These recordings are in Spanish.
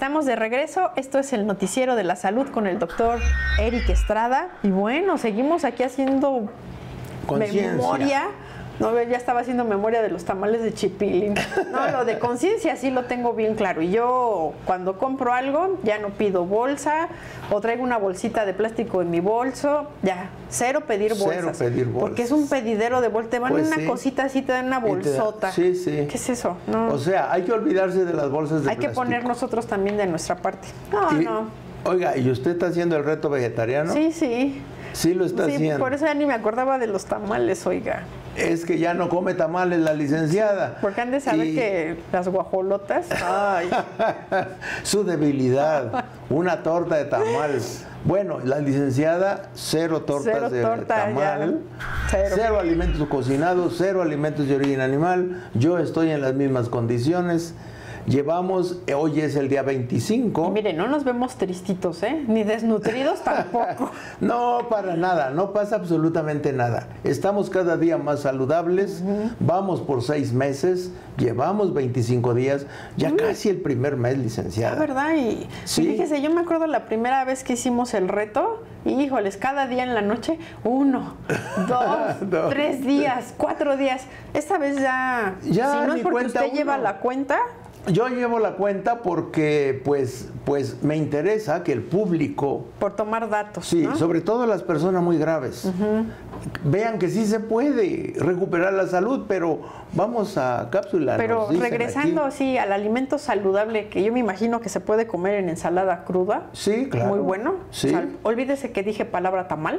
Estamos de regreso, esto es el Noticiero de la Salud con el doctor Eric Estrada y bueno, seguimos aquí haciendo memoria. No, ya estaba haciendo memoria de los tamales de chipilín. No, lo de conciencia sí lo tengo bien claro. Y yo cuando compro algo ya no pido bolsa o traigo una bolsita de plástico en mi bolso. Ya, cero pedir bolsas. Cero pedir bolsas. Porque es un pedidero de bolsa. Te van pues una sí. cosita así, te dan una bolsota. Sí, sí. ¿Qué es eso? No. O sea, hay que olvidarse de las bolsas de plástico. Hay que poner nosotros también de nuestra parte. No. Oiga, ¿y usted está haciendo el reto vegetariano? Sí, sí. Sí lo está haciendo. Por eso ya ni me acordaba de los tamales, oiga. Es que ya no come tamales la licenciada. Porque han de saber que las guajolotas... Ay. Su debilidad. Una torta de tamal. Bueno, la licenciada, cero tortas de tamal. Cero alimentos cocinados, cero alimentos de origen animal. Yo estoy en las mismas condiciones. Llevamos, hoy es el día 25. Y mire, no nos vemos tristitos, ¿eh? Ni desnutridos tampoco. No, para nada, no pasa absolutamente nada. Estamos cada día más saludables, vamos por 6 meses, llevamos 25 días, ya casi el primer mes, licenciada. La verdad, y fíjese, yo me acuerdo la primera vez que hicimos el reto, y híjoles, cada día en la noche, 1, 2, 3 días, 4 días. Esta vez ya si no es porque usted lleva la cuenta... Yo llevo la cuenta porque, pues me interesa que el público... Por tomar datos, sí, ¿no? Sobre todo las personas muy graves. Vean que sí se puede recuperar la salud, pero vamos a cápsulas. Pero regresando así al alimento saludable, que yo me imagino que se puede comer en ensalada cruda. Sí, claro. Muy bueno. Sí. O sea, olvídese que dije palabra tamal.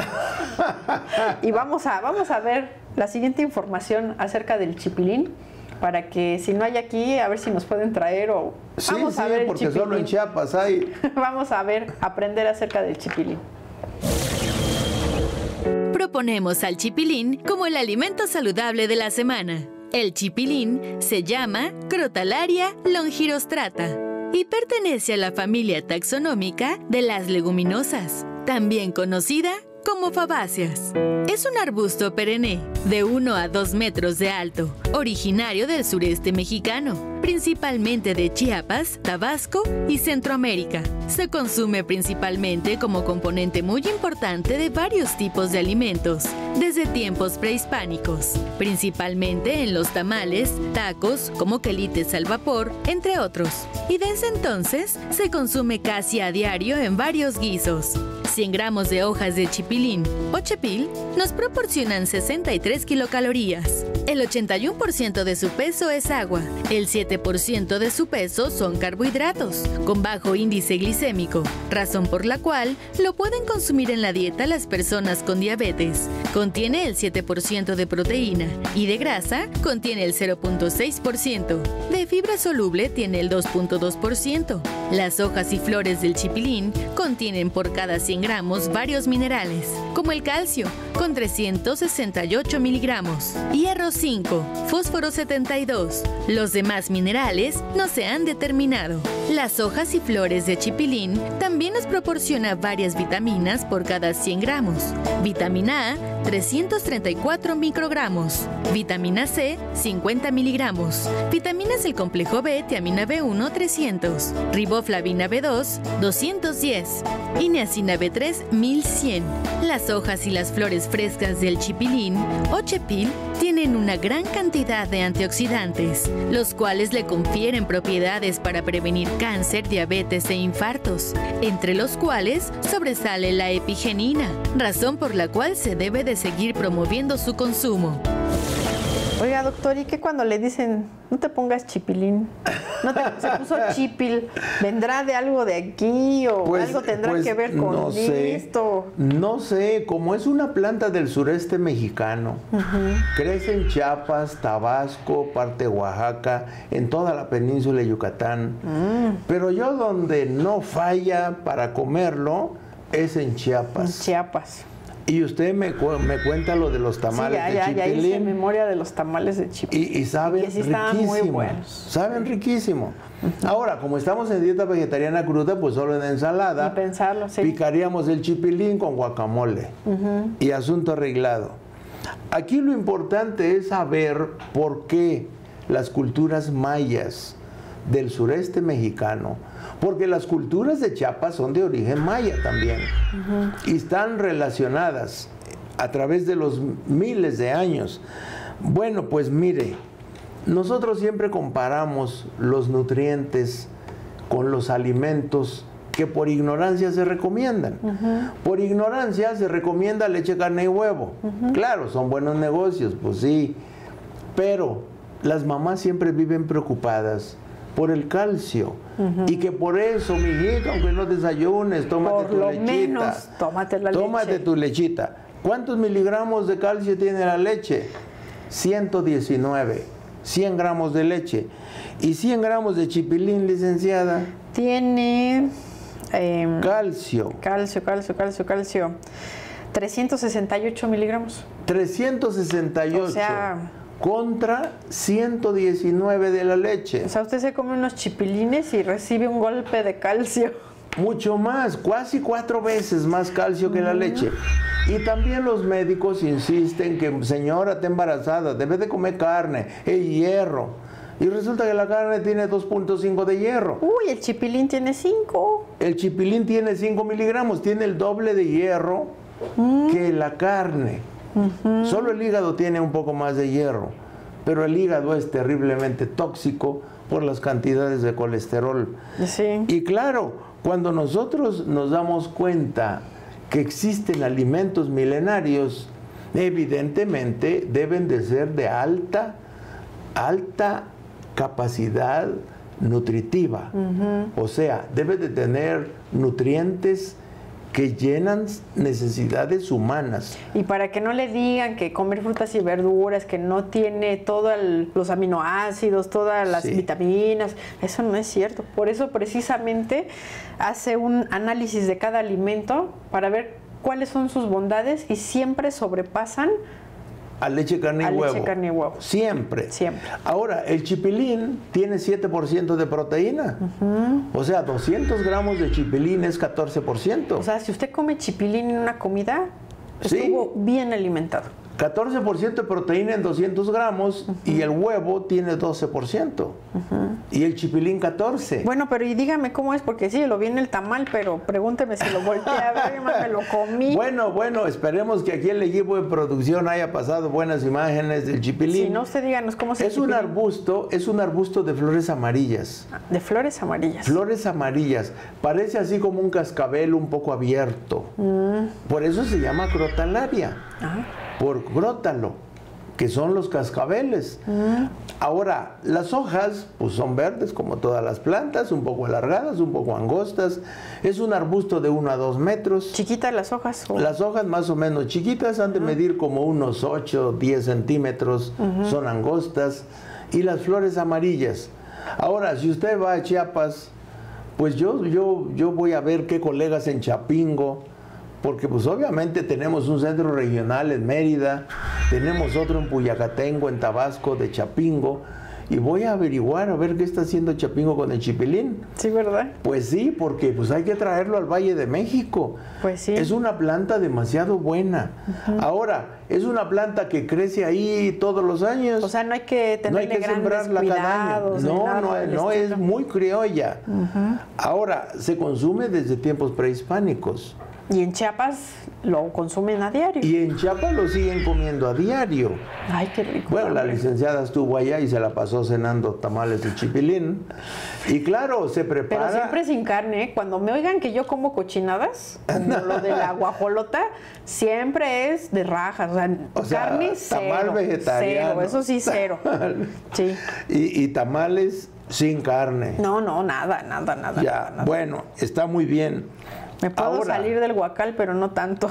Y vamos a ver la siguiente información acerca del chipilín, para que si no hay aquí, a ver si nos pueden traer o... Sí, vamos a ver porque el chipilín. solo en Chiapas hay... Vamos a ver, aprender acerca del chipilín. Proponemos al chipilín como el alimento saludable de la semana. El chipilín se llama Crotalaria longirostrata y pertenece a la familia taxonómica de las leguminosas, también conocida como fabáceas. Es un arbusto perenne de 1 a 2 metros de alto, originario del sureste mexicano, principalmente de Chiapas, Tabasco y Centroamérica. Se consume principalmente como componente muy importante de varios tipos de alimentos, desde tiempos prehispánicos, principalmente en los tamales, tacos, como quelites al vapor, entre otros. Y desde entonces se consume casi a diario en varios guisos. 100 gramos de hojas de chipilín o chepil nos proporcionan 63 kilocalorías. El 81% de su peso es agua, el 7% de su peso son carbohidratos, con bajo índice glicémico, razón por la cual lo pueden consumir en la dieta las personas con diabetes. Contiene el 7% de proteína y de grasa contiene el 0.6%. De fibra soluble tiene el 2.2%. Las hojas y flores del chipilín contienen por cada 100 gramos varios minerales, como el calcio, con 368 miligramos, hierro 5, fósforo 72. Los demás minerales no se han determinado. Las hojas y flores de chipilín también nos proporciona varias vitaminas por cada 100 gramos. Vitamina A, 334 microgramos. Vitamina C, 50 miligramos. Vitaminas del complejo B, tiamina B1, 300. Riboflavina B2, 210. Y niacina B3, 1100. Las hojas y las flores frescas del chipilín o chepil tienen una gran cantidad de antioxidantes, los cuales le confieren propiedades para prevenir cáncer, diabetes e infartos, entre los cuales sobresale la epigenina, razón por la cual se debe de seguir promoviendo su consumo. Oiga, doctor, ¿y qué cuando le dicen, no te pongas chipilín? Se puso chipil. ¿Vendrá de algo de aquí o algo tendrá que ver con esto? No sé, como es una planta del sureste mexicano, crece en Chiapas, Tabasco, parte de Oaxaca, en toda la península de Yucatán. Pero yo donde no falla para comerlo es en Chiapas. En Chiapas. Y usted me cuenta lo de los tamales de chipilín. Ya hice memoria de los tamales de chipilín. Y saben sí riquísimo. Muy buenos. Saben riquísimo. Ahora, como estamos en dieta vegetariana cruda, pues solo en ensalada. Y pensarlo, sí. Picaríamos el chipilín con guacamole. Y asunto arreglado. Aquí lo importante es saber por qué las culturas mayas del sureste mexicano, porque las culturas de Chiapas son de origen maya también, y están relacionadas a través de los miles de años. Bueno, pues mire, nosotros siempre comparamos los nutrientes con los alimentos que por ignorancia se recomiendan. Por ignorancia se recomienda leche, carne y huevo. Claro, son buenos negocios, pues sí, pero las mamás siempre viven preocupadas por el calcio, y que por eso, mijito, aunque no desayunes, tómate tu lechita. Menos, tómate tu lechita. ¿Cuántos miligramos de calcio tiene la leche? 119. 100 gramos de leche. ¿Y 100 gramos de chipilín, licenciada? Tiene... calcio. Calcio. 368 miligramos. 368. O sea... contra 119 de la leche. O sea, usted se come unos chipilines y recibe un golpe de calcio. Mucho más, casi 4 veces más calcio que la leche. Y también los médicos insisten que, señora, está embarazada, debe de comer carne, hierro. Y resulta que la carne tiene 2.5 de hierro. Uy, el chipilín tiene 5. El chipilín tiene 5 miligramos, tiene el doble de hierro que la carne. Solo el hígado tiene un poco más de hierro, pero el hígado es terriblemente tóxico por las cantidades de colesterol. Sí. Y claro, cuando nosotros nos damos cuenta que existen alimentos milenarios, evidentemente deben de ser de alta capacidad nutritiva. O sea, debe de tener nutrientes que llenan necesidades humanas. Y para que no le digan que comer frutas y verduras, que no tiene todos los aminoácidos, todas las vitaminas, eso no es cierto. Por eso precisamente hace un análisis de cada alimento para ver cuáles son sus bondades y siempre sobrepasan a leche, carne y huevo. Leche, carne y huevo. Siempre. Siempre. Ahora, el chipilín tiene 7% de proteína. O sea, 200 gramos de chipilín es 14%. O sea, si usted come chipilín en una comida, estuvo bien alimentado. 14% de proteína en 200 gramos y el huevo tiene 12%. Y el chipilín 14%. Bueno, pero y dígame cómo es, porque sí, lo vi en el tamal, pero pregúnteme si lo volteé a ver, me lo comí. Bueno, esperemos que aquí el equipo de producción haya pasado buenas imágenes del chipilín. Si no, usted díganos cómo se es un arbusto de flores amarillas. De flores amarillas. Flores amarillas. Parece así como un cascabel un poco abierto. Por eso se llama crotalaria. Por crótalo, que son los cascabeles. Ahora, las hojas pues son verdes como todas las plantas, un poco alargadas, un poco angostas. Es un arbusto de 1 a 2 metros. ¿Chiquitas las hojas? Las hojas más o menos chiquitas, han de medir como unos 8 o 10 centímetros, son angostas. Y las flores amarillas. Ahora, si usted va a Chiapas, pues yo voy a ver qué colegas en Chapingo, porque pues obviamente tenemos un centro regional en Mérida, tenemos otro en Puyacatengo, en Tabasco, de Chapingo, y voy a averiguar a ver qué está haciendo Chapingo con el chipilín. Sí, ¿verdad? Pues sí, porque pues hay que traerlo al Valle de México. Pues sí. Es una planta demasiado buena. Ahora, es una planta que crece ahí todos los años. O sea, no hay que tenerle grandes cuidados. No, es muy criolla. Ahora, se consume desde tiempos prehispánicos. Y en Chiapas lo consumen a diario. Y en Chiapas lo siguen comiendo a diario. Ay, qué rico. Bueno, la licenciada estuvo allá y se la pasó cenando tamales de chipilín. Y claro, se prepara... Pero siempre sin carne, ¿eh? Cuando me oigan que yo como cochinadas, como lo de la guajolota, siempre es de rajas. O sea carne cero. Tamal vegetariano. Cero, eso sí, cero. Sí. Y tamales sin carne. No, nada. Ya, nada. Bueno, está muy bien. Me puedo salir del guacal, pero no tanto.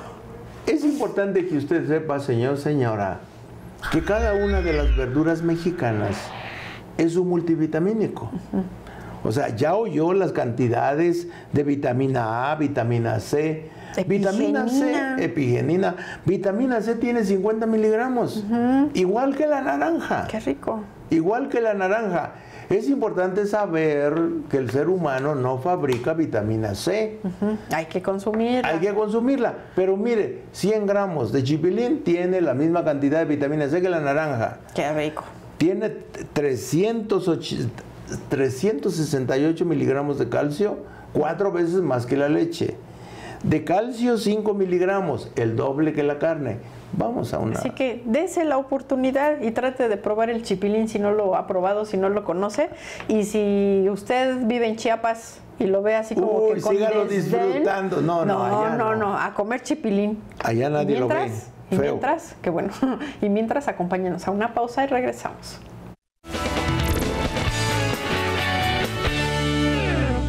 Es importante que usted sepa, señora, que cada una de las verduras mexicanas es un multivitamínico. O sea, ya oyó las cantidades de vitamina A, vitamina C, vitamina C, epigenina. Vitamina C tiene 50 miligramos, igual que la naranja. Qué rico. Igual que la naranja. Es importante saber que el ser humano no fabrica vitamina C. Hay que consumirla. Hay que consumirla. Pero mire, 100 gramos de chipilín tiene la misma cantidad de vitamina C que la naranja. Qué rico. Tiene 380 368 miligramos de calcio, 4 veces más que la leche. De calcio, 5 miligramos, el doble que la carne. Vamos a una... Así que dése la oportunidad y trate de probar el chipilín si no lo ha probado, si no lo conoce. Y si usted vive en Chiapas y lo ve así como que con sígalo desdén, disfrutando. No, a comer chipilín. Allá nadie lo ve. Y mientras, que bueno, y mientras acompáñenos a una pausa y regresamos.